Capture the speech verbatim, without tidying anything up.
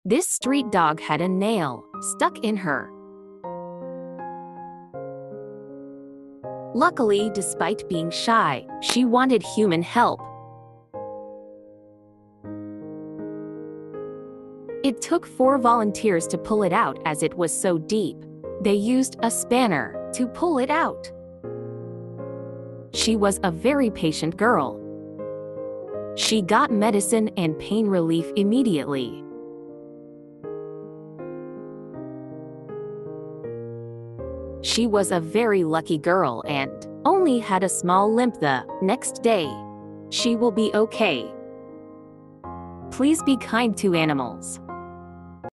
This street dog had a nail stuck in her. Luckily, despite being shy, she wanted human help. It took four volunteers to pull it out as it was so deep. They used a spanner to pull it out. She was a very patient girl. She got medicine and pain relief immediately. She was a very lucky girl and only had a small limp the next day. She will be okay. Please be kind to animals.